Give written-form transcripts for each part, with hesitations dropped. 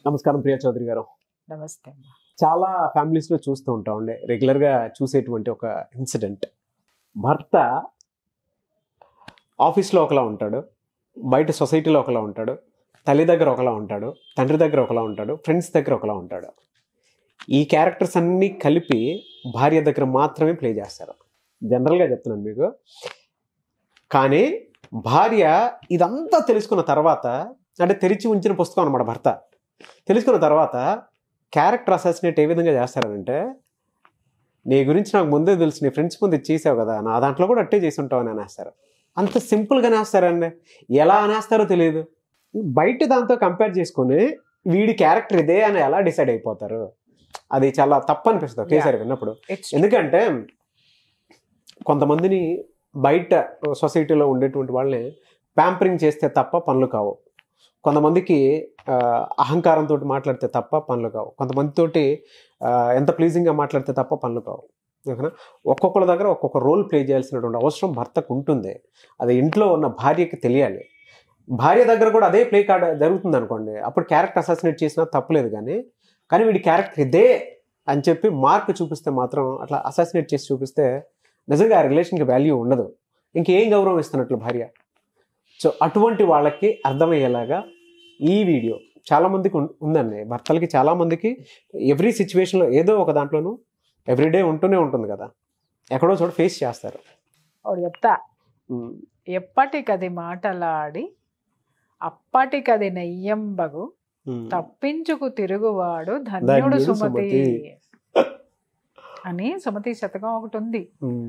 నమస్కారం ప్రియా చౌదరి గారు. నమస్తే. చాలా ఫ్యామిలీస్లో చూస్తూ ఉంటామండి, రెగ్యులర్గా చూసేటువంటి ఒక ఇన్సిడెంట్. భర్త ఆఫీస్లో ఒకలా ఉంటాడు, బయట సొసైటీలో ఒకలా ఉంటాడు, తల్లి దగ్గర ఒకలా ఉంటాడు, తండ్రి దగ్గర ఒకలా ఉంటాడు, ఫ్రెండ్స్ దగ్గర ఒకలా ఉంటాడు. ఈ క్యారెక్టర్స్ అన్నీ కలిపి భార్య దగ్గర మాత్రమే ప్లే చేస్తారు. జనరల్గా చెప్తున్నాను మీకు. కానీ భార్య ఇదంతా తెలుసుకున్న తర్వాత, అంటే తెరిచి ఉంచిన పుస్తకం అన్నమాట భర్త, తెలుసుకున్న తర్వాత క్యారెక్టర్ అసాసినేట్ ఏ విధంగా చేస్తారంటే, నీ గురించి నాకు ముందే తెలుసు, నీ ఫ్రెండ్స్ ముందు చేసావు కదా, నా దాంట్లో కూడా అట్టే చేసి ఉంటావు అని అనేస్తారు. అంత సింపుల్గా అనేస్తారండి. ఎలా అనేస్తారో తెలియదు. బయట దాంతో కంపేర్ చేసుకుని వీడి క్యారెక్టర్ ఇదే అని ఎలా డిసైడ్ అయిపోతారు? అది చాలా తప్పు అనిపిస్తుంది ఒకేసారి విన్నప్పుడు. ఎందుకంటే కొంతమందిని బయట సొసైటీలో ఉండేటువంటి వాళ్ళని ప్యాంపరింగ్ చేస్తే తప్ప పనులు కావు. కొంతమందికి అహంకారంతో మాట్లాడితే తప్ప పనులు కావు. కొంతమందితోటి ఎంత ప్లీజింగ్గా మాట్లాడితే తప్ప పనులు కావు. ఓకేనా? ఒక్కొక్కరి దగ్గర ఒక్కొక్క రోల్ ప్లే చేయాల్సినటువంటి అవసరం భర్తకు ఉంటుంది. అది ఇంట్లో ఉన్న భార్యకి తెలియాలి. భార్య దగ్గర కూడా అదే ప్లే కార్డ్ జరుగుతుంది అనుకోండి, అప్పుడు క్యారెక్టర్ అసాసినేట్ చేసినా తప్పులేదు. కానీ వీడి క్యారెక్టర్ ఇదే అని చెప్పి మార్క్ చూపిస్తే మాత్రం, అట్లా అసాసినేట్ చేసి చూపిస్తే నిజంగా ఆ రిలేషన్కి వాల్యూ ఉండదు. ఇంకేం గౌరవం ఇస్తున్నట్లు భార్య. సో అటువంటి వాళ్ళకి అర్థమయ్యేలాగా ఈ వీడియో చాలామందికి ఉందండి. భర్తలకి చాలామందికి ఎవ్రీ సిచ్యువేషన్లో ఏదో ఒక దాంట్లోనూ ఎవ్రీడే ఉంటూనే ఉంటుంది కదా, ఎక్కడో చోట ఫేస్ చేస్తారు. చెప్తా, ఎప్పటికది మాటలాడి అప్పటికది నెయ్యంబగు తప్పించుకు తిరుగువాడు ధన్యుడు సుమతి అని సుమతి శతకం ఒకటి ఉంది.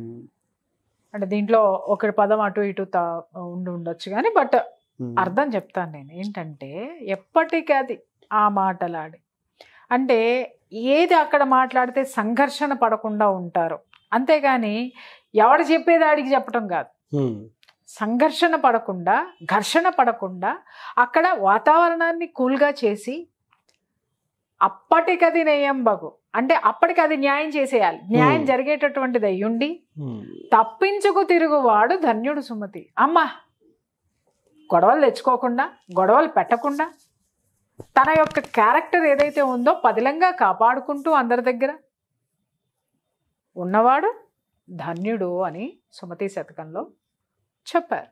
అంటే దీంట్లో ఒక పదం అటు ఇటు ఉండొచ్చు కానీ, బట్ అర్థం చెప్తాను నేను. ఏంటంటే ఎప్పటికది ఆ మాటలాడి అంటే ఏది అక్కడ మాట్లాడితే సంఘర్షణ పడకుండా ఉంటారు, అంతేగాని ఎవడు చెప్పేది ఆడికి చెప్పటం కాదు. సంఘర్షణ పడకుండా, ఘర్షణ పడకుండా అక్కడ వాతావరణాన్ని కూల్గా చేసి అప్పటికది నెయ్యంబగు అంటే అప్పటికి అది న్యాయం చేసేయాలి. న్యాయం జరిగేటటువంటిది అయ్యుండి తప్పించుకు తిరుగువాడు ధన్యుడు సుమతి. అమ్మా, గొడవలు తెచ్చుకోకుండా, గొడవలు పెట్టకుండా తన యొక్క క్యారెక్టర్ ఏదైతే ఉందో పదిలంగా కాపాడుకుంటూ అందరి దగ్గర ఉన్నవాడు ధన్యుడు అని సుమతి శతకంలో చెప్పారు.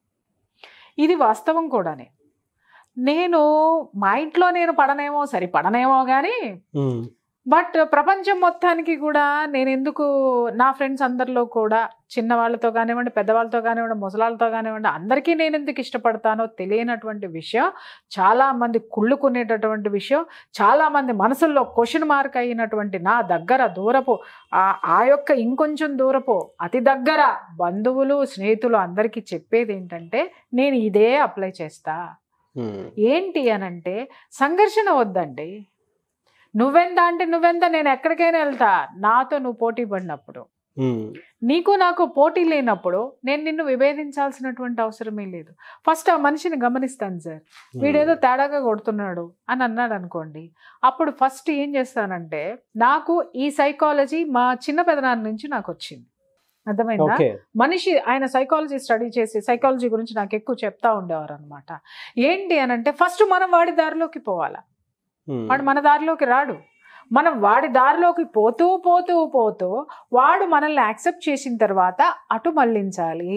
ఇది వాస్తవం కూడానే. నేను మా ఇంట్లో నేను పడనేమో కానీ, బట్ ప్రపంచం మొత్తానికి కూడా నేను ఎందుకు, నా ఫ్రెండ్స్ అందరిలో కూడా చిన్నవాళ్ళతో కానివ్వండి, పెద్దవాళ్ళతో కానివ్వండి, ముసలాళ్ళతో కానివ్వండి, అందరికీ నేను ఎందుకు ఇష్టపడతానో తెలియనటువంటి విషయం, చాలామంది కుళ్ళుకునేటటువంటి విషయం, చాలామంది మనసుల్లో క్వశ్చన్ మార్క్ అయినటువంటి నా దగ్గర దూరపు ఆ యొక్క ఇంకొంచెం దూరపు అతి దగ్గర బంధువులు, స్నేహితులు అందరికీ చెప్పేది ఏంటంటే, నేను ఇదే అప్లై చేస్తా. ఏంటి అనంటే, సంఘర్షణ వద్దండి. నువ్వెంత అంటే నువ్వెంత, నేను ఎక్కడికైనా వెళ్తా. నాతో నువ్వు పోటీ పడినప్పుడు, నీకు నాకు పోటీ లేనప్పుడు నేను నిన్ను విభేదించాల్సినటువంటి అవసరమే లేదు. ఫస్ట్ ఆ మనిషిని గమనిస్తాను. సార్, వీడేదో తేడాగా కొడుతున్నాడు అని అన్నాడు అనుకోండి, అప్పుడు ఫస్ట్ ఏం చేస్తానంటే, నాకు ఈ సైకాలజీ మా చిన్న పెదనాన్న నుంచి నాకు వచ్చింది. అర్థమైందా? మనిషి ఆయన సైకాలజీ స్టడీ చేసి సైకాలజీ గురించి నాకు ఎక్కువ చెప్తా ఉండేవారు అనమాట. ఏంటి అనంటే, ఫస్ట్ మనం వాడి దారిలోకి పోవాలా, వాడు మన దారిలోకి రాడు. మనం వాడి దారిలోకి పోతూ పోతూ పోతూ వాడు మనల్ని యాక్సెప్ట్ చేసిన తర్వాత అటు మళ్ళించాలి.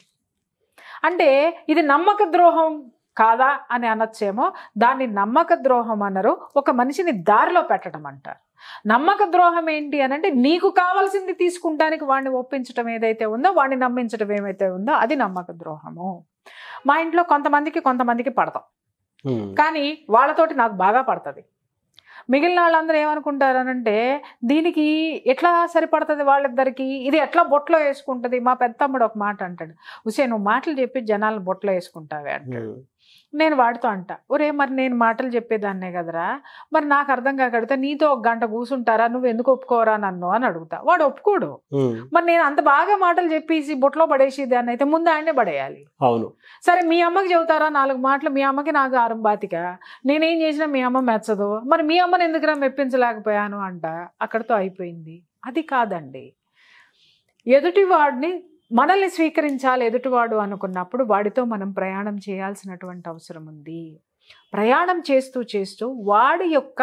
అంటే ఇది నమ్మక ద్రోహం కాదా అని అనొచ్చేమో, దాన్ని నమ్మక ద్రోహం అనరు, ఒక మనిషిని దారిలో పెట్టడం అంటారు. నమ్మక ద్రోహం ఏంటి అనంటే, నీకు కావాల్సింది తీసుకుంటానికి వాడిని ఒప్పించడం ఏదైతే ఉందో, వాడిని నమ్మించడం ఏమైతే ఉందో, అది నమ్మక ద్రోహము. మా ఇంట్లో కొంతమందికి పడతాం, కానీ వాళ్ళతోటి నాకు బాగా పడుతుంది. మిగిలిన వాళ్ళందరూ ఏమనుకుంటారనంటే, దీనికి ఎట్లా సరిపడుతుంది వాళ్ళిద్దరికి, ఇది ఎట్లా బొట్లో వేసుకుంటుంది. మా పెద్ద తమ్ముడు ఒక మాట అంటాడు, ఉసే నువ్వు మాటలు చెప్పి జనాలను బొట్లో వేసుకుంటావే అంటాడు. నేను వాడితో అంటా, ఒరే మరి నేను మాటలు చెప్పేదాన్నే కదరా, మరి నాకు అర్థం కాకడితే నీతో ఒక గంట కూర్చుంటారా, నువ్వు ఎందుకు ఒప్పుకోరా నన్ను అని అడుగుతా. వాడు ఒప్పుకోడు. మరి నేను అంత బాగా మాటలు చెప్పేసి బొట్లో పడేసి దాన్ని అయితే ముందు ఆయనే పడేయాలి. అవును, సరే మీ అమ్మకి చెబుతారా 4 మాటలు, మీ అమ్మకి నాకు ఆరం బాతిక, నేనేం చేసినా మీ అమ్మ మెచ్చదు, మరి మీ అమ్మని ఎందుకురా మెప్పించలేకపోయాను అంట. అక్కడితో అయిపోయింది. అది కాదండి. ఎదుటివాడిని మనల్ని స్వీకరించాలి ఎదుటివాడు అనుకున్నప్పుడు వాడితో మనం ప్రయాణం చేయాల్సినటువంటి అవసరం ఉంది. ప్రయాణం చేస్తూ చేస్తూ వాడి యొక్క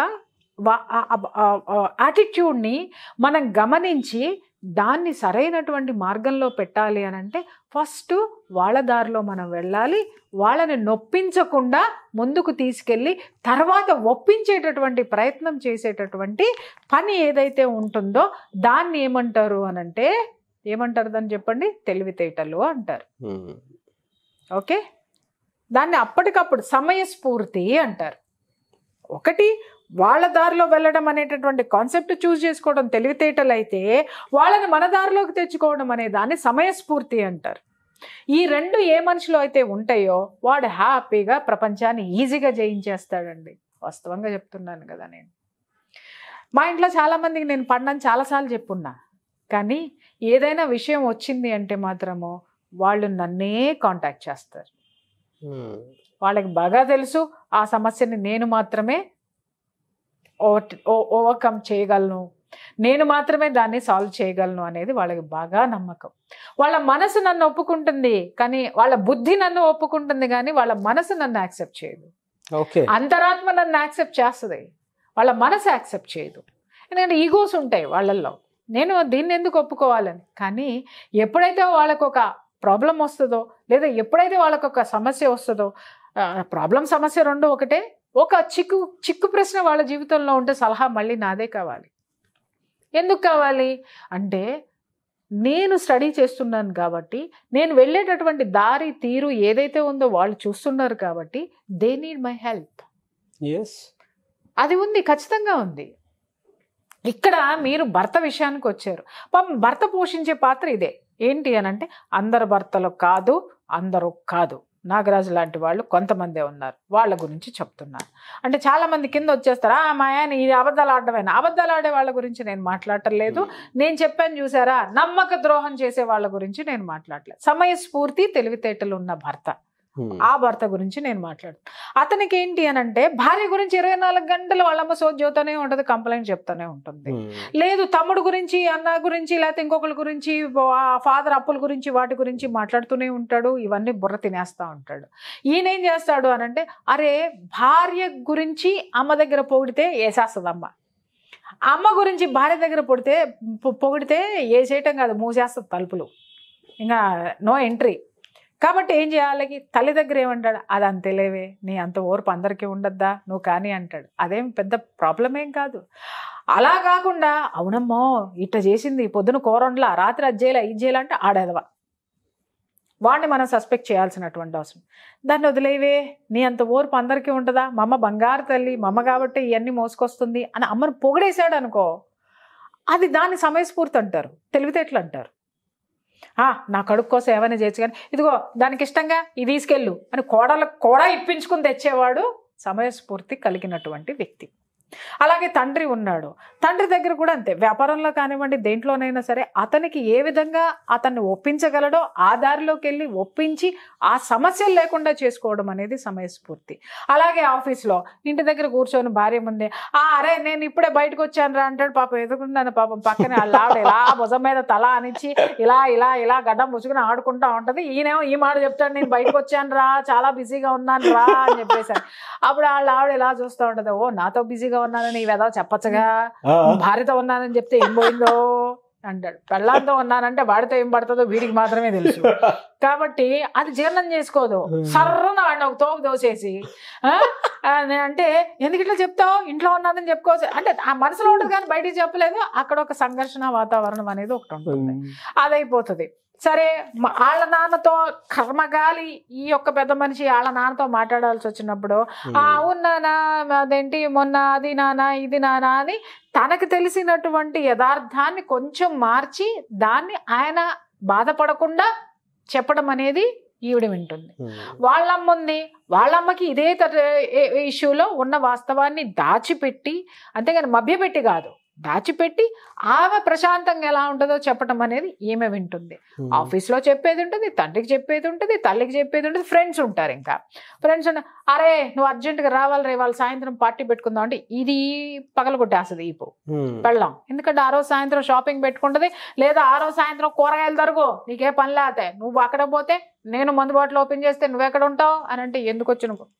యాటిట్యూడ్ని మనం గమనించి దాన్ని సరైనటువంటి మార్గంలో పెట్టాలి అని అంటే ఫస్ట్ వాళ్ళ దారిలో మనం వెళ్ళాలి. వాళ్ళని నొప్పించకుండా ముందుకు తీసుకెళ్ళి తర్వాత ఒప్పించేటటువంటి ప్రయత్నం చేసేటటువంటి పని ఏదైతే ఉంటుందో దాన్ని ఏమంటారు అనంటే, ఏమంటారు దాన్ని చెప్పండి? తెలివితేటలు అంటారు. ఓకే, దాన్ని అప్పటికప్పుడు సమయస్ఫూర్తి అంటారు. ఒకటి వాళ్ళ దారిలో వెళ్ళడం అనేటటువంటి కాన్సెప్ట్ చూస్ చేసుకోవడం తెలివితేటలు అయితే, వాళ్ళని మన దారిలోకి తెచ్చుకోవడం అనే దాన్ని సమయస్ఫూర్తి అంటారు. ఈ రెండు ఏ మనిషిలో అయితే ఉంటాయో వాడు హ్యాపీగా ప్రపంచాన్ని ఈజీగా జయించేస్తాడండి. వాస్తవంగా చెప్తున్నాను కదా. నేను మా ఇంట్లో చాలామందికి నేను పడినని చాలాసార్లు చెప్పున్నా, కానీ ఏదైనా విషయం వచ్చింది అంటే మాత్రము వాళ్ళు నన్నే కాంటాక్ట్ చేస్తారు. వాళ్ళకి బాగా తెలుసు ఆ సమస్యని నేను మాత్రమే ఓవర్కమ్ చేయగలను, నేను మాత్రమే దాన్ని సాల్వ్ చేయగలను అనేది వాళ్ళకి బాగా నమ్మకం. వాళ్ళ మనసు నన్ను ఒప్పుకుంటుంది కానీ, వాళ్ళ బుద్ధి నన్ను ఒప్పుకుంటుంది కానీ వాళ్ళ మనసు నన్ను యాక్సెప్ట్ చేయదు. అంతరాత్మ నన్ను యాక్సెప్ట్ చేస్తుంది, వాళ్ళ మనసు యాక్సెప్ట్ చేయదు. ఎందుకంటే ఈగోస్ ఉంటాయి వాళ్ళల్లో, నేను దీన్ని ఎందుకు ఒప్పుకోవాలని. కానీ ఎప్పుడైతే వాళ్ళకు ఒక ప్రాబ్లం వస్తుందో, లేదా ఎప్పుడైతే వాళ్ళకు ఒక సమస్య వస్తుందో, ప్రాబ్లం సమస్య రెండు ఒకటే, ఒక చిక్కు ప్రశ్న వాళ్ళ జీవితంలో ఉంటే సలహా మళ్ళీ నాదే కావాలి. ఎందుకు కావాలి అంటే, నేను స్టడీ చేస్తున్నాను కాబట్టి, నేను వెళ్ళేటటువంటి దారి తీరు ఏదైతే ఉందో వాళ్ళు చూస్తున్నారు కాబట్టి దే నీడ్ మై హెల్ప్. అది ఉంది, ఖచ్చితంగా ఉంది. ఇక్కడ మీరు భర్త విషయానికి వచ్చారు. పాపం భర్త పోషించే పాత్ర ఇదే. ఏంటి అని అంటే, అందరు భర్తలు కాదు, అందరూ కాదు, నాగరాజు లాంటి వాళ్ళు కొంతమందే ఉన్నారు, వాళ్ళ గురించి చెప్తున్నారు. అంటే చాలామంది కింద వచ్చేస్తారు, మా ఆయన ఇది అబద్ధాలు ఆడటమేనా. అబద్ధాలు ఆడే వాళ్ళ గురించి నేను మాట్లాడటం లేదు. నేను చెప్పాను చూసారా, నమ్మక ద్రోహం చేసే వాళ్ళ గురించి నేను మాట్లాడలేదు. సమయస్ఫూర్తి తెలివితేటలు ఉన్న భర్త, ఆ భర్త గురించి నేను మాట్లాడుతాను. అతనికి ఏంటి అని అంటే, భార్య గురించి 24 గంటలు వాళ్ళమ్మ సోద్యోతూనే ఉంటుంది, కంప్లైంట్ చెప్తూనే ఉంటుంది. లేదు తమ్ముడు గురించి, అన్న గురించి, లేకపోతే ఇంకొకరి గురించి, ఫాదర్ అప్పుల గురించి, వాటి గురించి మాట్లాడుతూనే ఉంటాడు. ఇవన్నీ బుర్ర తినేస్తూ ఉంటాడు. ఈయన ఏం చేస్తాడు అని అంటే, అరే భార్య గురించి అమ్మ దగ్గర పొగిడితే వేసేస్తుంది అమ్మ, అమ్మ గురించి భార్య దగ్గర పొగిడితే వేసేయటం కాదు, మూసేస్తుంది తలుపులు, ఇంకా నో ఎంట్రీ. కాబట్టి ఏం చేయాలి, తల్లి దగ్గర ఏమంటాడు, అది అంతేలేవే, నీ అంత ఓర్పు అందరికీ ఉండద్దా, నువ్వు కానీ అంటాడు. అదేం పెద్ద ప్రాబ్లం ఏం కాదు. అలా కాకుండా, అవునమ్మో ఇట్ట చేసింది, పొద్దున కూరండ్లా, రాత్రి అది చేయాలి, ఇది చేయాలంటే ఆడేదవా, వాడిని మనం సస్పెక్ట్ చేయాల్సినటువంటి అవసరం. దాన్ని వదిలేవే, నీ అంత ఓర్పు అందరికీ ఉంటుందా, మా అమ్మ బంగారు తల్లి, మా అమ్మ కాబట్టి ఇవన్నీ మోసుకొస్తుంది అని అమ్మను పొగిడేశాడు అనుకో, అది దాన్ని సమయస్ఫూర్తి అంటారు, తెలివితేటలు అంటారు. నా కడుపు కోసం ఏమైనా చేయొచ్చు, కానీ ఇదిగో దానికి ఇష్టంగా ఇది తీసుకెళ్ళు అని కోడలకు కూడా ఇప్పించుకుని తెచ్చేవాడు సమయస్ఫూర్తి కలిగినటువంటి వ్యక్తి. అలాగే తండ్రి ఉన్నాడు, తండ్రి దగ్గర కూడా అంతే. వ్యాపారంలో కానివ్వండి, దేంట్లోనైనా సరే అతనికి ఏ విధంగా అతన్ని ఒప్పించగలడో ఆ దారిలోకి వెళ్ళి ఒప్పించి ఆ సమస్యలు లేకుండా చేసుకోవడం అనేది సమయస్ఫూర్తి. అలాగే ఆఫీస్లో ఇంటి దగ్గర కూర్చొని భార్య ముందే, అరే నేను ఇప్పుడే బయటకు వచ్చాను రా అంటాడు. పాపం ఎదుగున్నాను, పాపం పక్కనే ఆవిడ ఇలా భుజం మీద తల అనిచ్చి ఇలా ఇలా ఇలా గడ్డం పుచ్చుకుని ఆడుకుంటా ఉంటుంది. ఈయనేమో ఈ మాట చెప్తాడు, నేను బయటకు వచ్చాను రా, చాలా బిజీగా ఉన్నాను రా అని చెప్పేసాను. అప్పుడు ఆవిడ ఇలా చూస్తూ ఉంటుంది, ఓ నాతో బిజీగా ఉన్నానని ఇవేదో చెప్పచ్చుగా, భార్యతో ఉన్నానని చెప్తే ఏం పోయిందో అంటాడు. పెళ్ళాంతో ఉన్నానంటే వాడితో ఏం పడుతుందో వీడికి మాత్రమే తెలుసు. కాబట్టి అది జీర్ణం చేసుకోదు. సర్రన వాడిని ఒక తోపు దోసేసి అంటే ఎందుకు ఇట్లా చెప్తావు, ఇంట్లో ఉన్నానని చెప్పుకోవచ్చు అంటే ఆ మనసులో ఉంటుంది కానీ బయటికి చెప్పలేదు. అక్కడ ఒక సంఘర్షణ వాతావరణం అనేది ఒకటి ఉంటుంది, అదైపోతుంది. సరే వాళ్ళ నాన్నతో కర్మగాలి ఈ యొక్క పెద్ద మనిషి వాళ్ళ నాన్నతో మాట్లాడాల్సి వచ్చినప్పుడు, అవునానా అదేంటి మొన్న అది నానా ఇది నానా అని తనకు తెలిసినటువంటి యథార్థాన్ని కొంచెం మార్చి దాన్ని ఆయన బాధపడకుండా చెప్పడం అనేది ఈవిడ వింటుంది. వాళ్ళమ్మ ఉంది, వాళ్ళమ్మకి ఇదే ఇష్యూలో ఉన్న వాస్తవాన్ని దాచిపెట్టి, అంతేగాని మభ్యపెట్టి కాదు, దాచిపెట్టి ఆమె ప్రశాంతంగా ఎలా ఉంటుందో చెప్పడం అనేది ఈమె వింటుంది. ఆఫీస్లో చెప్పేది ఉంటుంది, తండ్రికి చెప్పేది ఉంటుంది, తల్లికి చెప్పేది ఉంటుంది, ఫ్రెండ్స్ ఉంటారు. ఇంకా ఫ్రెండ్స్ అరే నువ్వు అర్జెంటుగా రావాలి రే, వాళ్ళు సాయంత్రం పార్టీ పెట్టుకుందాం అంటే ఇది పగలగొట్టేస్తుంది ఈపు పెళ్ళాం. ఎందుకంటే ఆ రోజు సాయంత్రం షాపింగ్ పెట్టుకుంటుంది, లేదా ఆ రోజు సాయంత్రం కూరగాయలు దొరకవు, నీకే పని లేతే నువ్వు అక్కడ పోతే నేను మందు బాటిల్ ఓపెన్ చేస్తే నువ్వు ఎక్కడ ఉంటావు అని అంటే ఎందుకు వచ్చి నువ్వు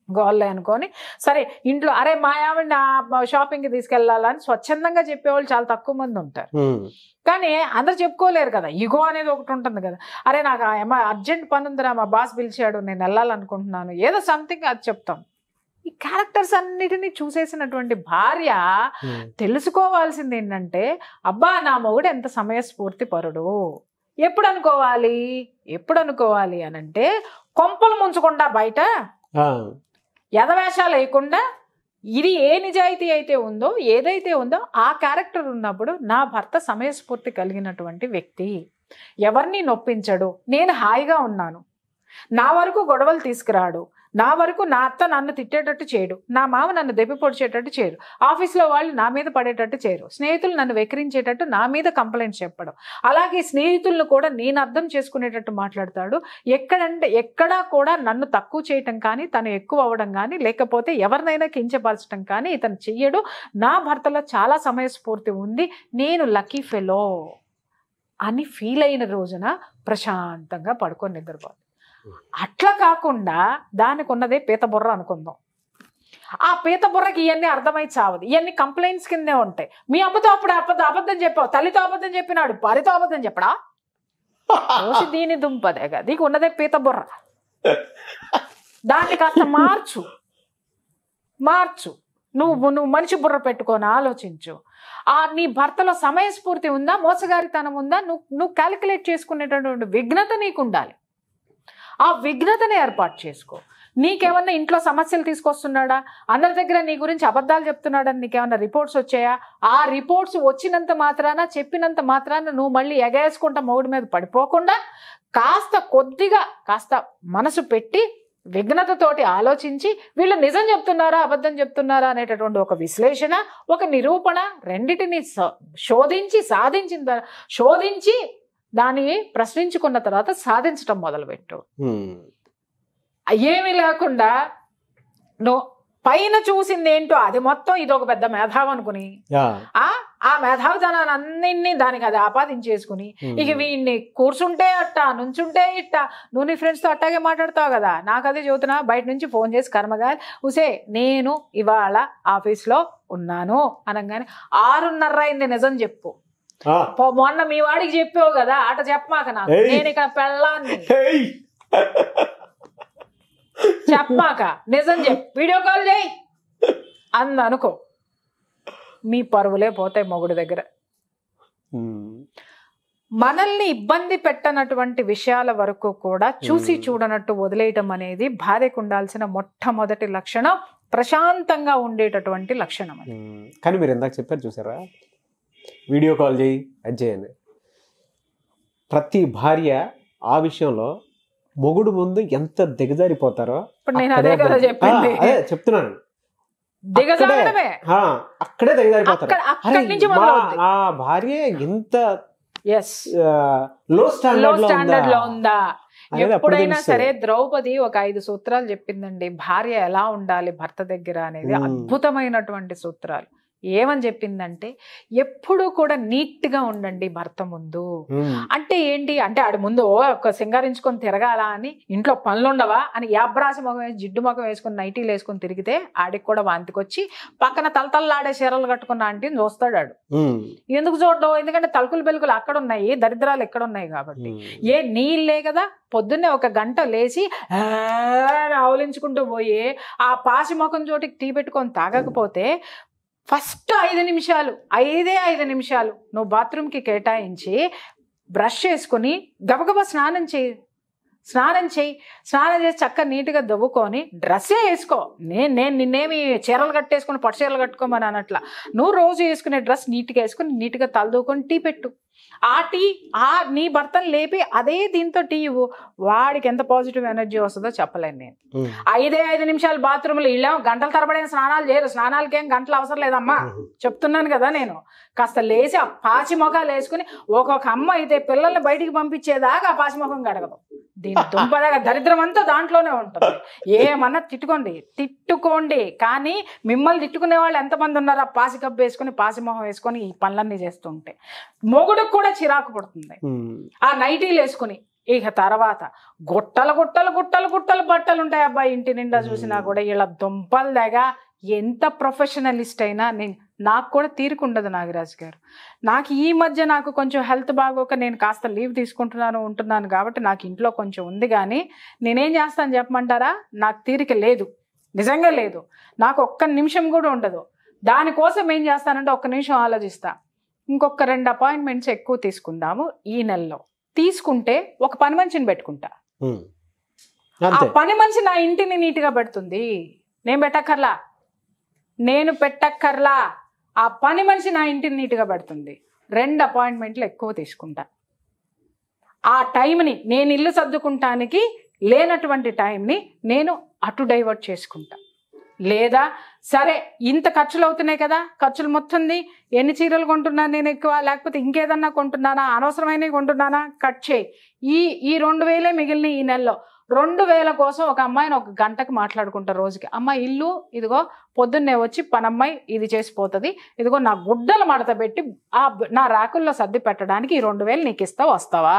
గోళ్ళే అనుకొని సరే ఇంట్లో అరే మా ఆవిడ షాపింగ్కి తీసుకెళ్ళాలని స్వచ్ఛందంగా చెప్పేవాళ్ళు చాలా తక్కువ మంది ఉంటారు. కానీ అందరు చెప్పుకోలేరు కదా, ఇగో అనేది ఒకటి ఉంటుంది కదా. అరే నాకు అర్జెంట్ పని ఉందిరా, మా బాస్ పిలిచాడు, నేను వెళ్ళాలనుకుంటున్నాను, ఏదో సంథింగ్ అది చెప్తాం. ఈ క్యారెక్టర్స్ అన్నిటినీ చూసేసినటువంటి భార్య తెలుసుకోవాల్సింది ఏంటంటే, అబ్బా నా మొగుడు ఎంత సమయస్ఫూర్తి పరుడు. ఎప్పుడు అనుకోవాలి అని అంటే, కొంపలు ముంచకుండా బయట యథవేషాలు వేయకుండా ఇది ఏ నిజాయితీ అయితే ఉందో ఏదైతే ఉందో ఆ క్యారెక్టర్ ఉన్నప్పుడు నా భర్త సమయస్ఫూర్తి కలిగినటువంటి వ్యక్తి, ఎవరిని నొప్పించడు, నేను హాయిగా ఉన్నాను, నా వరకు గొడవలు తీసుకురాడు, నా వరకు నా అత్త నన్ను తిట్టేటట్టు చేయడు, నా మామ నన్ను దెబ్బ పొడిచేటట్టు చేయరు, ఆఫీస్లో వాళ్ళు నా మీద పడేటట్టు చేయరు, స్నేహితులు నన్ను వెక్కిరించేటట్టు నా మీద కంప్లైంట్ చెప్పడం, అలాగే స్నేహితులను కూడా నేను అర్థం చేసుకునేటట్టు మాట్లాడతాడు. ఎక్కడా కూడా నన్ను తక్కువ చేయటం కానీ, తను ఎక్కువ అవ్వడం కానీ, లేకపోతే ఎవరినైనా కించపరచడం కానీ ఇతను చెయ్యడు. నా భర్తలో చాలా సమయస్ఫూర్తి ఉంది, నేను లక్కీ ఫెలో అని ఫీల్ అయిన రోజున ప్రశాంతంగా పడుకొని నిద్రపోవాలి. అట్లా కాకుండా దానికి ఉన్నదే పీత బుర్ర అనుకుందాం. ఆ పీత బుర్రకి ఇవన్నీ అర్థమై చావదు, ఇవన్నీ కంప్లైంట్స్ కిందే ఉంటాయి. మీ అమ్మతో అప్పుడు అబద్ధం చెప్పావు, తల్లితో అబద్ధం చెప్పినాడు, భార్యతో అబద్ధం చెప్పడా, దీని దుంపదేగా, నీకు ఉన్నదే పీత బుర్ర. దాన్ని కాస్త మార్చు. నువ్వు మనిషి బుర్ర పెట్టుకొని ఆలోచించు. నీ భర్తలో సమయస్ఫూర్తి ఉందా, మోసగారితనం ఉందా, నువ్వు క్యాలిక్యులేట్ చేసుకునేటటువంటి విఘ్నత నీకు ఉండాలి. ఆ విఘ్నతని ఏర్పాటు చేసుకో. నీకేమన్నా ఇంట్లో సమస్యలు తీసుకొస్తున్నాడా, అందరి దగ్గర నీ గురించి అబద్ధాలు చెప్తున్నాడని నీకేమన్నా రిపోర్ట్స్ వచ్చాయా? ఆ రిపోర్ట్స్ వచ్చినంత మాత్రాన, చెప్పినంత మాత్రాన నువ్వు మళ్ళీ ఎగేసుకుంటా మొగుడి మీద పడిపోకుండా కాస్త మనసు పెట్టి విఘ్నతతోటి ఆలోచించి వీళ్ళు నిజం చెప్తున్నారా అబద్ధం చెప్తున్నారా అనేటటువంటి ఒక విశ్లేషణ, ఒక నిరూపణ, రెండిటిని శోధించి దాన్ని ప్రశ్నించుకున్న తర్వాత సాధించటం మొదలుపెట్టు. ఏమీ లేకుండా నువ్వు పైన చూసింది ఏంటో అది మొత్తం ఇది ఒక పెద్ద మేధావి అనుకుని ఆ మేధావితనాన్ని అన్నింటినీ దానికి అది ఆపాదించేసుకుని ఇక వీడిని కూర్చుంటే అట్ట, నుంచుంటే ఇట్ట, నువ్వు నీ ఫ్రెండ్స్తో అట్టాగే మాట్లాడతావు కదా. నాకు అదే చదువుతున్నా, బయట నుంచి ఫోన్ చేసి కర్మగా ఉసే నేను ఇవాళ ఆఫీస్లో ఉన్నాను అనగానే 6:30 అయింది నిజం చెప్పు, మొన్న మీ వాడికి చెప్పావు కదా అట చెప్పమాక, నాకు నేను ఇక్కడ పెళ్ళాన్ని చెప్పమాక, నిజం చెప్పు, వీడియో కాల్ చేయి అనుకో, మీ పరువులే పోతాయి మొగుడు దగ్గర. మనల్ని ఇబ్బంది పెట్టనటువంటి విషయాల వరకు కూడా చూసి చూడనట్టు వదిలేయటం అనేది భార్యకు ఉండాల్సిన మొట్టమొదటి లక్షణం, ప్రశాంతంగా ఉండేటటువంటి లక్షణం. కానీ మీరు ఇందాక చెప్పారు చూసారా, వీడియో కాల్ చేయి అది చేయని. ప్రతి భార్య ఆ విషయంలో మొగుడు ముందు ఎంత దిగజారిపోతారో చెప్తున్నాను, అక్కడే దిగజారిపోతారు. ఆ భార్య ఎంత లో స్టాండర్డ్ లో ఉందా. ఎప్పుడైనా సరే ద్రౌపది ఒక 5 సూత్రాలు చెప్పిందండి భార్య ఎలా ఉండాలి భర్త దగ్గర అనేది, అద్భుతమైనటువంటి సూత్రాలు. ఏమని చెప్పిందంటే, ఎప్పుడు కూడా నీట్ గా ఉండండి భర్త ముందు. అంటే ఏంటి అంటే, ఆడి ముందు ఒక సింగారించుకొని తిరగాల అని, ఇంట్లో పనులుండవా అని యాబ్రాసి ముఖం వేసి జిడ్డు ముఖం వేసుకుని నైటీలు వేసుకొని తిరిగితే ఆడికి కూడా వాంతికొచ్చి పక్కన తలతల్లాడే చీరలు కట్టుకున్న ఆంటీని చూస్తాడు. ఆడు ఎందుకు చూడడం, ఎందుకంటే తలుకులు బెలుకులు అక్కడ ఉన్నాయి, దరిద్రాలు ఎక్కడ ఉన్నాయి కాబట్టి. నీళ్ళే కదా, పొద్దున్నే ఒక గంట లేచి ఆవులించుకుంటూ పోయి ఆ పాసి ముఖం చోటికి టీ పెట్టుకొని తాగకపోతే ఫస్ట్ 5 నిమిషాలు నువ్వు బాత్రూమ్కి కేటాయించి బ్రష్ చేసుకుని గబగబా స్నానం చేసి చక్కగా నీట్గా దవ్వుకొని డ్రెస్సే వేసుకో. నేను నిన్నేమి చీరలు కట్టేసుకుని పట్టు చీరలు కట్టుకోమని అనట్లా. నువ్వు రోజు వేసుకునే డ్రెస్ నీట్గా వేసుకుని నీట్గా తలదూకొని టీ పెట్టు. నీ భర్తను లేపి అదే దీంతో టీ ఇవ్వు. వాడికి ఎంత పాజిటివ్ ఎనర్జీ వస్తుందో చెప్పలేను నేను. 5 నిమిషాలు బాత్రూమ్లో ఇళ్ళాం, గంటల తరబడిన స్నానాలు చేయరు. స్నానాలకేం గంటలు అవసరం లేదమ్మా, చెప్తున్నాను కదా నేను. కాస్త లేచి ఆ పాచి మొఖాలు వేసుకుని, ఒక్కొక్క అమ్మ అయితే పిల్లల్ని బయటికి పంపించేదాకా ఆ పాచి మొఖం గడగదు. దీని దుంపదాగా దరిద్రం అంతా దాంట్లోనే ఉంటుంది. ఏమన్నా తిట్టుకోండి, కానీ మిమ్మల్ని తిట్టుకునే వాళ్ళు ఎంతమంది ఉన్నారో ఆ పాసి కప్పు వేసుకుని పాసి మొహం వేసుకొని ఈ పనులన్నీ చేస్తూ ఉంటే మొగుడుకు కూడా చిరాకు పడుతుంది. ఆ నైటీలు వేసుకుని ఇక తర్వాత గుట్టలు గుట్టలు గుట్టలు గుట్టలు బట్టలు ఉంటాయి అబ్బాయి ఇంటి నిండా చూసినా కూడా. ఇలా దుంపలు దగ్గ ఎంత ప్రొఫెషనలిస్ట్ అయినా నాకు కూడా తీరుకుండదు నాగరాజు గారు. నాకు ఈ మధ్య నాకు కొంచెం హెల్త్ బాగోక నేను కాస్త లీవ్ ఉంటున్నాను కాబట్టి నాకు ఇంట్లో కొంచెం ఉంది. కానీ నేనేం చేస్తాను చెప్పమంటారా? నాకు తీరిక లేదు, నిజంగా లేదు. నాకు ఒక్క నిమిషం కూడా ఉండదు. దానికోసం ఏం చేస్తానంటే ఒక్క నిమిషం ఆలోచిస్తా, ఇంకొక 2 అపాయింట్మెంట్స్ ఎక్కువ తీసుకుందాము ఈ నెలలో. తీసుకుంటే ఒక పని మనిషిని పెట్టుకుంటా. ఆ పని మనిషి నా ఇంటిని నీట్గా పెడుతుంది. నేను పెట్టక్కర్లా, ఆ పని మనిషి నా ఇంటిని నీట్గా పెడుతుంది. 2 అపాయింట్మెంట్లు ఎక్కువ తీసుకుంటా. ఆ టైంని నేను ఇల్లు సర్దుకుంటానికి లేనటువంటి టైంని నేను అటు డైవర్ట్ చేసుకుంటా. లేదా సరే ఇంత ఖర్చులు అవుతున్నాయి కదా, ఖర్చులు మొత్తంది ఎన్ని చీరలు కొంటున్నాను నేను ఎక్కువ, లేకపోతే ఇంకేదన్నా కొంటున్నానా, అనవసరమైనవి కొంటున్నానా, కట్ చేయి. ఈ 2000 మిగిలిన ఈ నెలలో 2000 కోసం ఒక అమ్మాయిని 1 గంటకు మాట్లాడుకుంటా రోజుకి. అమ్మ ఇల్లు ఇదిగో పొద్దున్నే వచ్చి పనమ్మాయి ఇది చేసిపోతుంది, ఇదిగో నా గుడ్డలు మడత పెట్టి నా రాకుల్లో సర్ది పెట్టడానికి ఈ 2000 నీకు ఇస్తా, వస్తావా?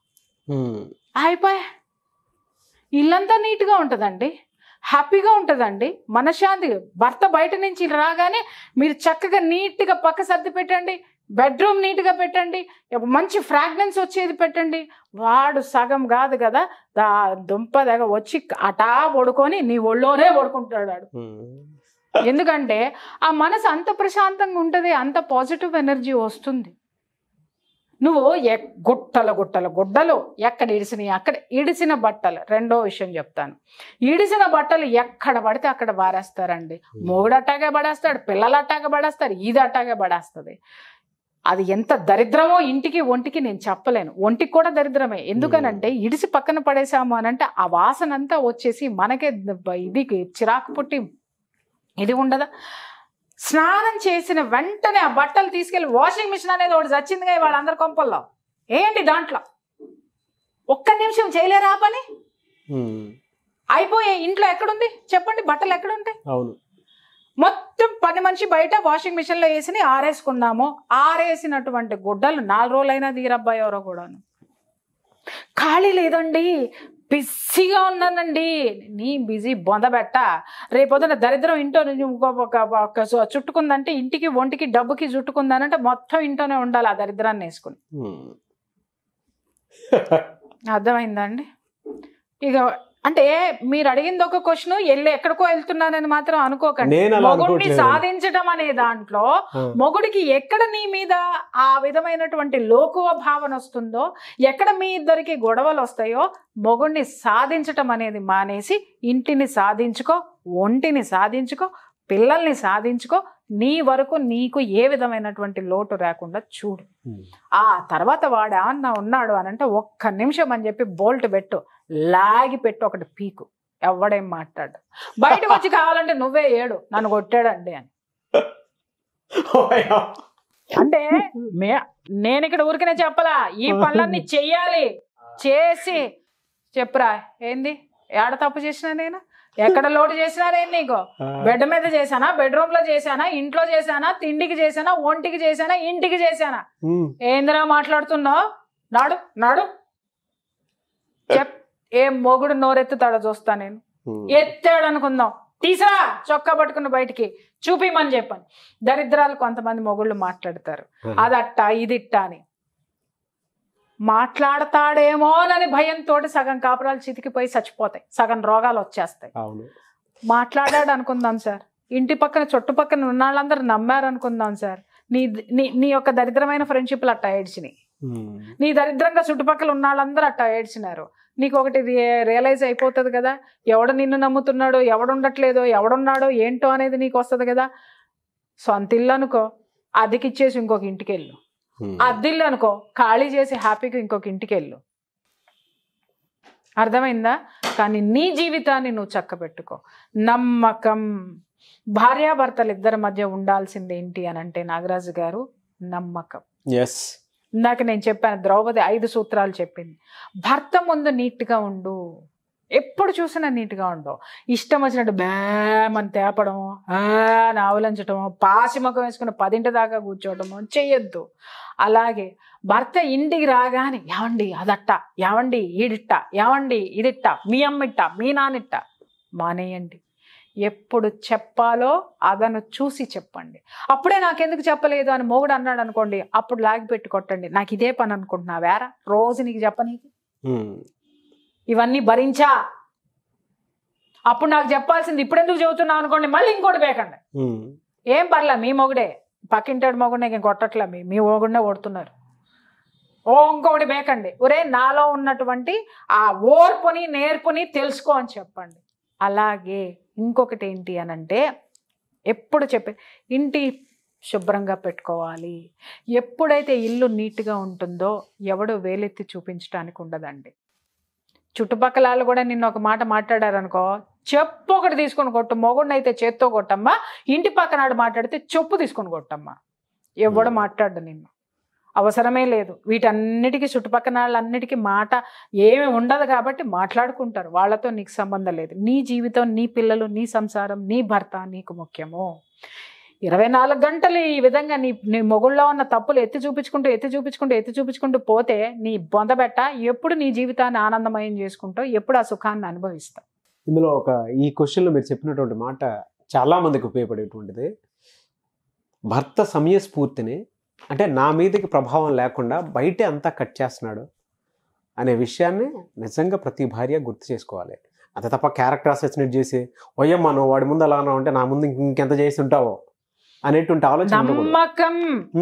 అయిపోయా. ఇల్లంతా నీట్గా ఉంటుందండి, హ్యాపీగా ఉంటుందండి, మనశ్శాంతి. భర్త బయట నుంచి రాగానే మీరు చక్కగా నీట్గా పక్క సర్ది పెట్టండి, బెడ్రూమ్ నీట్గా పెట్టండి, మంచి ఫ్రాగ్రెన్స్ వచ్చేది పెట్టండి. వాడు సగం కాదు కదా దుంప దగ్గర వచ్చి అటా పడుకొని నీ ఒళ్ళోనే పడుకుంటాడు. ఎందుకంటే ఆ మనసు అంత ప్రశాంతంగా ఉంటుంది, అంత పాజిటివ్ ఎనర్జీ వస్తుంది. నువ్వు గుట్టలు గుట్టలు గుడ్డలు ఎక్కడ ఇడిసినాయి అక్కడ ఇడిసిన బట్టలు. రెండో విషయం చెప్తాను, ఇడిసిన బట్టలు ఎక్కడ పడితే అక్కడ వారేస్తారండి. మొగుడు అట్టాగే పడేస్తాడు, పిల్లలు అట్టాగే పడేస్తారు, ఇది అట్టాగే పడేస్తుంది. అది ఎంత దరిద్రమో ఇంటికి ఒంటికి నేను చెప్పలేను. ఒంటికి కూడా దరిద్రమే. ఎందుకనంటే ఇడిసి పక్కన పడేసాము అనంటే ఆ వాసన అంతా వచ్చేసి మనకే ఇది చిరాకు పుట్టి ఇది ఉండదా. స్నానం చేసిన వెంటనే ఆ బట్టలు తీసుకెళ్ళి వాషింగ్ మిషన్ అనేది ఒకటి చచ్చిందిగా వాళ్ళందరి కొంపల్లో. ఏంటి దాంట్లో ఒక్క నిమిషం చేయలేరా పని? అయిపోయే. ఇంట్లో ఎక్కడుంది చెప్పండి, బట్టలు ఎక్కడుంటాయి? మొత్తం పని మనిషి బయట వాషింగ్ మిషన్లో వేసి ఆరేసుకున్నాము. ఆరేసినటువంటి గుడ్డలు 4 రోజులైనా తీరబ్బాయి ఎవరో కూడాను. ఖాళీ లేదండి, బిజీగా ఉన్నానండి. నీ బిజీ బొందబెట్ట. రేపొద్దున దరిద్రం ఇంట్లో చుట్టుకుందంటే ఇంటికి ఒంటికి డబ్బుకి చుట్టుకుందానంటే మొత్తం ఇంట్లోనే ఉండాలి ఆ దరిద్రాన్ని వేసుకుని. అర్థమైందా అండి? ఇక అంటే మీరు అడిగింది ఒక క్వశ్చన్, ఎక్కడికో వెళ్తున్నానని మాత్రం అనుకోకండి. మొగుడిని సాధించడం అనే దాంట్లో మొగుడికి ఎక్కడ నీ మీద ఆ విధమైనటువంటి లోకువ భావన వస్తుందో, ఎక్కడ మీ ఇద్దరికి గొడవలు వస్తాయో, మొగుడిని సాధించటం అనేది మానేసి ఇంటిని సాధించుకో, ఒంటిని సాధించుకో, పిల్లల్ని సాధించుకో. నీ వరకు నీకు ఏ విధమైనటువంటి లోటు రాకుండా చూడు. ఆ తర్వాత వాడు ఏమన్నా ఉన్నాడు అనంటే ఒక్క నిమిషం అని చెప్పి బోల్ట్ పెట్టు, లాగి పెట్టు, ఒకటి పీకు. ఎవడేం మాట్లాడు. బయటకు వచ్చి కావాలంటే నువ్వే ఏడు నన్ను కొట్టాడండి అని. అంటే నేను ఇక్కడ ఊరికనే చెప్పలా, ఈ పనులన్నీ చెయ్యాలి. చేసి చెప్పురా ఏంది, ఏడ తప్పు చేసినా నేను, ఎక్కడ లోటు చేసినా నేను నీకు? బెడ్ మీద చేశానా, బెడ్రూమ్ లో చేశానా, ఇంట్లో చేశానా, తిండికి చేశానా, ఒంటికి చేశానా, ఇంటికి చేశానా? ఏందిరా మాట్లాడుతున్నావు? నాడు నాడు చెప్. ఏ మొగుడు నోరెత్తుతాడో చూస్తా నేను. ఎత్తాడు అనుకుందాం, తీసా చొక్కా పట్టుకున్న బయటికి చూపిమని చెప్పాను. దరిద్రాలు కొంతమంది మొగుళ్ళు మాట్లాడతారు, అదట్టా ఇదిట్టా అని. మాట్లాడతాడేమోనని భయంతో సగం కాపురాలు చితికిపోయి చచ్చిపోతాయి, సగం రోగాలు వచ్చేస్తాయి. మాట్లాడాడు అనుకుందాం సార్, ఇంటి పక్కన చుట్టుపక్కన ఉన్న వాళ్ళందరూ నమ్మారు అనుకుందాం సార్, నీ యొక్క దరిద్రమైన ఫ్రెండ్షిప్లు అట్టా ఏడ్చినాయి. నీ దరిద్రంగా చుట్టుపక్కల ఉన్న వాళ్ళందరూ అట్టా ఏడ్చినారు. నీకు ఒకటి రియలైజ్ అయిపోతుంది కదా, ఎవడు నిన్ను నమ్ముతున్నాడో, ఎవడుండట్లేదో, ఎవడున్నాడో ఏంటో అనేది నీకు వస్తుంది కదా. సొంత ఇల్లు అనుకో, అద్దెకిచ్చేసి ఇంకొక ఇంటికి వెళ్ళు. అద్దిల్లు అనుకో, ఖాళీ చేసి హ్యాపీగా ఇంకొక ఇంటికి వెళ్ళు. అర్థమైందా? కానీ నీ జీవితాన్ని నువ్వు చక్కబెట్టుకో. నమ్మకం. భార్యాభర్తలు ఇద్దరి మధ్య ఉండాల్సింది ఏంటి అని అంటే నాగరాజు గారు, నమ్మకం. ఇందాక నేను చెప్పాను, ద్రౌపది 5 సూత్రాలు చెప్పింది. భర్త ముందు నీట్గా ఉండు. ఎప్పుడు చూసినా నీట్గా ఉండవు. ఇష్టం వచ్చినట్టు బేమని తేపడము, నావలించటము, పాసిముఖం వేసుకుని 10 దాకా కూర్చోవటము చెయ్యొద్దు. అలాగే భర్త ఇంటికి రాగానే ఏవండి అదట్ట, ఏవండి ఈడిట్ట, ఏవండి ఇదిట్ట, మీ అమ్మిట్ట, మీ నానిట్ట మానేయండి. ఎప్పుడు చెప్పాలో అదను చూసి చెప్పండి. అప్పుడే నాకెందుకు చెప్పలేదు అని మొగుడు అన్నాడు అనుకోండి, అప్పుడు లాగి పెట్టి కొట్టండి. నాకు ఇదే పని అనుకుంటున్నా వేరా రోజు నీకు చెప్పనీకి, ఇవన్నీ భరించా, అప్పుడు నాకు చెప్పాల్సింది ఇప్పుడు ఎందుకు చెబుతున్నావు అనుకోండి, మళ్ళీ ఇంకోటి బేకండి. ఏం పర్లే, మీ మొగుడే, పక్కింటాడు మొగుడే ఇంక కొట్టట్లే, మీ మొగుడినే కొడుతున్నారు, ఇంకొకటి బేకండి. ఒరే నాలో ఉన్నటువంటి ఆ ఓర్పుని నేర్పుని తెలుసుకో అని చెప్పండి. అలాగే ఇంకొకటి ఏంటి అని అంటే, ఎప్పుడు చెప్పే ఇంటి శుభ్రంగా పెట్టుకోవాలి. ఎప్పుడైతే ఇల్లు నీట్గా ఉంటుందో ఎవడో వేలెత్తి చూపించడానికి ఉండదండి. చుట్టుపక్కల వాళ్ళు కూడా నిన్న ఒక మాట మాట్లాడారనుకో, చెప్పు ఒకటి తీసుకొని కొట్టు. మొగుడిని అయితే చేత్తో కొట్టమ్మా, ఇంటి పక్కనాడు మాట్లాడితే చెప్పు తీసుకొని కొట్టమ్మా. ఎవడు మాట్లాడు నిన్ను, అవసరమే లేదు. వీటన్నిటికీ చుట్టుపక్కల వాళ్ళన్నిటికీ మాట ఏమి ఉండదు కాబట్టి మాట్లాడుకుంటారు. వాళ్ళతో నీకు సంబంధం లేదు. నీ జీవితం, నీ పిల్లలు, నీ సంసారం, నీ భర్త నీకు ముఖ్యము. 24 గంటలు ఈ విధంగా నీ మొగుళ్ళలో ఉన్న తప్పులు ఎత్తి చూపించుకుంటూ పోతే నీ బొందబెట్ట ఎప్పుడు నీ జీవితాన్ని ఆనందమయం చేసుకుంటావు, ఎప్పుడు ఆ సుఖాన్ని అనుభవిస్తావు. ఇందులో ఈ క్వశ్చన్లో మీరు చెప్పినటువంటి మాట చాలా మందికి ఉపయోగపడేటువంటిది. భర్త సమయస్ఫూర్తిని, అంటే నా మీదకి ప్రభావం లేకుండా బయటే అంతా కట్ చేస్తున్నాడు అనే విషయాన్ని నిజంగా ప్రతి భార్య గుర్తు చేసుకోవాలి. అంతే తప్ప క్యారెక్టర్ అసెసినేట్ చేసి ఓయమ్మా నువ్వు వాడి ముందు అలానే ఉంటే నా ముందు ఇంకెంత చేసి ఉంటావో అనేటువంటి ఆలోచన. నమ్మకం,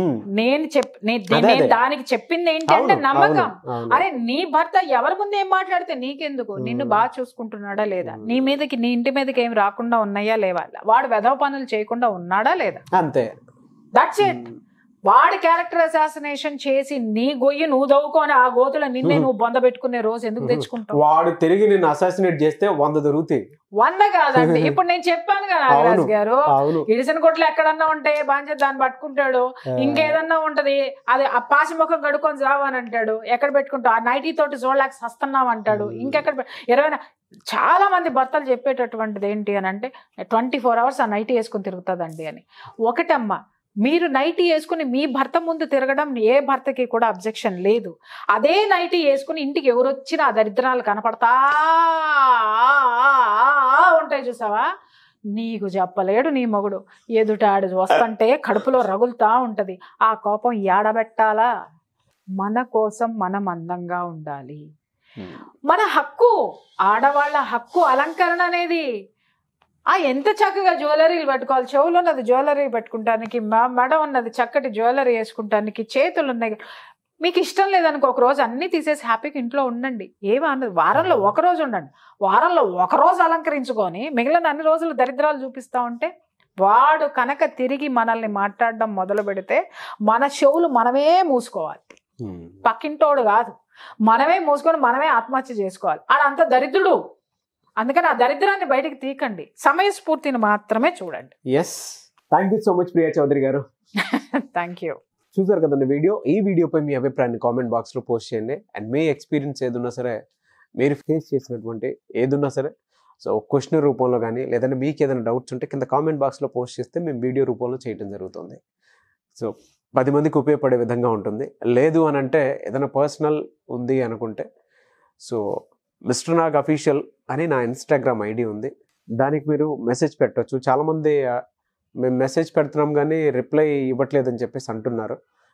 నేను దానికి చెప్పింది ఏంటంటే నమ్మకం. అరే నీ భర్త ఎవరి ముందు ఏం మాట్లాడితే నీకెందుకు, నిన్ను బాగా చూసుకుంటున్నాడా లేదా, నీ ఇంటి మీదకి ఏం రాకుండా ఉన్నాయా లేవా, వాడు వెధవ పనులు చేయకుండా ఉన్నాడా లేదా, అంతే. That's it. వాడి క్యారెక్టర్ అసాసినేషన్ చేసి నీ గొయ్యి నువ్వు దవ్వుకొని ఆ గోతులో నిన్నే నువ్వు బొంద పెట్టుకునే రోజు ఎందుకు తెచ్చుకుంటావు? వాడు తిరిగి నిన్ను అసాసినేట్ చేస్తే 100 దొరుకుతాయి. 100 కాదండి. ఇప్పుడు నేను చెప్పాను కదా నాగరాజు గారు, ఇడిసిన కొట్లు ఎక్కడన్నా ఉంటే బాగా దాన్ని పట్టుకుంటాడు, ఇంకేదన్నా ఉంటది అది ఆ పాసిముఖం కడుక్కొని చావని అంటాడు, ఎక్కడ పెట్టుకుంటావు ఆ నైటీ తోటి చూడలేక సస్తున్నాం అంటాడు, ఇంకెక్కడ 20. చాలా మంది భర్తలు చెప్పేటటువంటిది ఏంటి అని అంటే 24 hours ఆ నైటీ వేసుకుని తిరుగుతుందండి అని. ఒకటమ్మా, మీరు నైటీ వేసుకుని మీ భర్త ముందు తిరగడం ఏ భర్తకి కూడా అబ్జెక్షన్ లేదు. అదే నైటీ వేసుకుని ఇంటికి ఎవరు వచ్చినా దరిద్రాలు కనపడతా ఉంటాయి చూసావా, నీకు చెప్పలేడు నీ మొగుడు. ఎదుటాడు వస్తుంటే కడుపులో రగులుతా ఉంటది. ఆ కోపం ఏడబెట్టాలా? మన కోసం మనం అందంగా ఉండాలి. మన హక్కు, ఆడవాళ్ళ హక్కు అలంకరణ అనేది. ఎంత చక్కగా జ్యువెలరీలు పెట్టుకోవాలి, చెవులు ఉన్నది జ్యువెలరీ పెట్టుకుంటానికి, మెడ ఉన్నది చక్కటి జ్యువెలరీ వేసుకుంటానికి, చేతులు ఉన్నాయి. మీకు ఇష్టం లేదనుకో ఒక రోజు అన్నీ తీసేసి హ్యాపీగా ఇంట్లో ఉండండి, ఏమీ అన్నది. వారంలో ఒకరోజు ఉండండి, వారంలో ఒకరోజు అలంకరించుకొని మిగిలిన అన్ని రోజులు దరిద్రాలు చూపిస్తూ ఉంటే వాడు కనుక తిరిగి మనల్ని మాట్లాడడం మొదలు పెడితే మన చెవులు మనమే మూసుకోవాలి, పక్కింటోడు కాదు. మనమే మూసుకొని మనమే ఆత్మహత్య చేసుకోవాలి. ఆడంత దరిద్రుడు. అందుకని ఆ దరిద్రాన్ని బయటకు తీకండి, సమయస్ఫూర్తిని మాత్రమే చూడండి. Yes, thank you so much Priya Chowdary garu. Thank you. చూసారు కదండి వీడియో. ఈ వీడియోపై మీ అభిప్రాయాన్ని కామెంట్ బాక్స్లో పోస్ట్ చేయండి. అండ్ మీ ఎక్స్పీరియన్స్ ఏదున్నా సరే, మీరు ఫేస్ చేసినటువంటి ఏదున్నా సరే, సో క్వశ్చన్ రూపంలో కానీ లేదంటే మీకు ఏదైనా డౌట్స్ ఉంటే కింద కామెంట్ బాక్స్లో పోస్ట్ చేస్తే మేము వీడియో రూపంలో చేయడం జరుగుతుంది. సో 10 మందికి ఉపయోగపడే విధంగా ఉంటుంది. లేదు అని అంటే ఏదైనా పర్సనల్ ఉంది అనుకుంటే, సో మిస్టర్ నాగ్ అఫీషియల్ అని నా ఇన్స్టాగ్రామ్ ఐడి ఉంది, దానికి మీరు మెసేజ్ పెట్టవచ్చు. చాలామంది మేము మెసేజ్ పెడుతున్నాం కానీ రిప్లై ఇవ్వట్లేదని చెప్పేసి అంటున్నారు.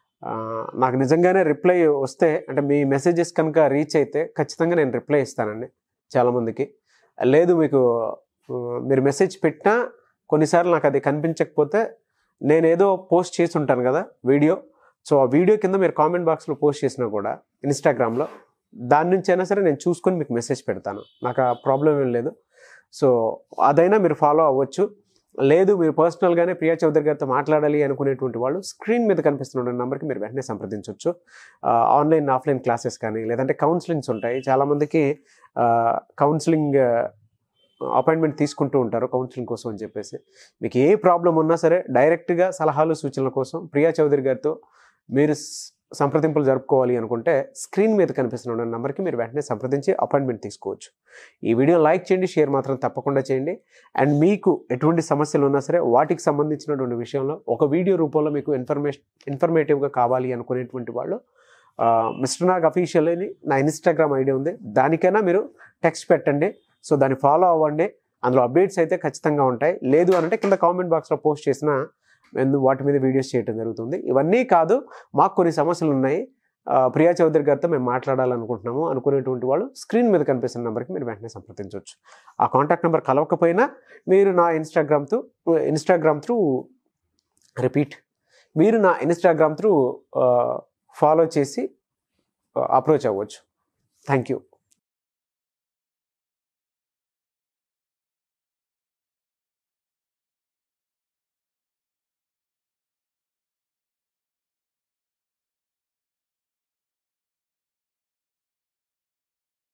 నాకు నిజంగానే రిప్లై వస్తే, అంటే మీ మెసేజెస్ కనుక రీచ్ అయితే ఖచ్చితంగా నేను రిప్లై ఇస్తానండి చాలామందికి. లేదు మీకు మీరు మెసేజ్ పెట్టినా కొన్నిసార్లు నాకు అది కనిపించకపోతే నేను ఏదో పోస్ట్ చేసి ఉంటాను కదా వీడియో, సో ఆ వీడియో కింద మీరు కామెంట్ బాక్స్లో పోస్ట్ చేసినా కూడా ఇన్స్టాగ్రామ్లో, దాని నుంచి అయినా సరే నేను చూసుకొని మీకు మెసేజ్ పెడతాను. నాకు ఆ ప్రాబ్లం ఏం లేదు. సో అదైనా మీరు ఫాలో అవ్వచ్చు. లేదు మీరు పర్సనల్గానే ప్రియా చౌదరి గారితో మాట్లాడాలి అనుకునేటువంటి వాళ్ళు స్క్రీన్ మీద కనిపిస్తున్న నెంబర్కి మీరు వెంటనే సంప్రదించవచ్చు. ఆన్లైన్ ఆఫ్లైన్ క్లాసెస్ కానీ లేదంటే కౌన్సిలింగ్స్ ఉంటాయి. చాలామందికి కౌన్సిలింగ్ అపాయింట్మెంట్ తీసుకుంటూ ఉంటారు కౌన్సిలింగ్ కోసం అని చెప్పేసి. మీకు ఏ ప్రాబ్లం ఉన్నా సరే డైరెక్ట్గా సలహాలు సూచనల కోసం ప్రియా చౌదరి గారితో మీరు సంప్రదింపులు జరుపుకోవాలి అనుకుంటే స్క్రీన్ మీద కనిపిస్తున్న నెంబర్కి మీరు వెంటనే సంప్రదించి అపాయింట్మెంట్ తీసుకోవచ్చు. ఈ వీడియో లైక్ చేయండి, షేర్ మాత్రం తప్పకుండా చేయండి. అండ్ మీకు ఎటువంటి సమస్యలు ఉన్నా సరే వాటికి సంబంధించినటువంటి విషయంలో ఒక వీడియో రూపంలో మీకు ఇన్ఫర్మేటివ్గా కావాలి అనుకునేటువంటి వాళ్ళు మిస్టర్ నాగ్ అఫీషియల్ అని నా ఇన్స్టాగ్రామ్ ఐడి ఉంది, దానికైనా మీరు టెక్స్ట్ పెట్టండి. సో దాన్ని ఫాలో అవ్వండి, అందులో అప్డేట్స్ అయితే ఖచ్చితంగా ఉంటాయి. లేదు అంటే కింద కామెంట్ బాక్స్లో పోస్ట్ చేసిన వాటి మీద వీడియోస్ చేయడం జరుగుతుంది. ఇవన్నీ కాదు, మాకు కొన్ని సమస్యలు ఉన్నాయి, ప్రియా చౌదరి గారితో మేము మాట్లాడాలనుకుంటున్నాము అనుకునేటువంటి వాళ్ళు స్క్రీన్ మీద కనిపిస్తున్న నెంబర్కి మీరు వెంటనే సంప్రదించవచ్చు. ఆ కాంటాక్ట్ నెంబర్ కలవకపోయినా మీరు నా ఇన్స్టాగ్రామ్ త్రూ ఫాలో చేసి అప్రోచ్ అవ్వచ్చు. Thank you.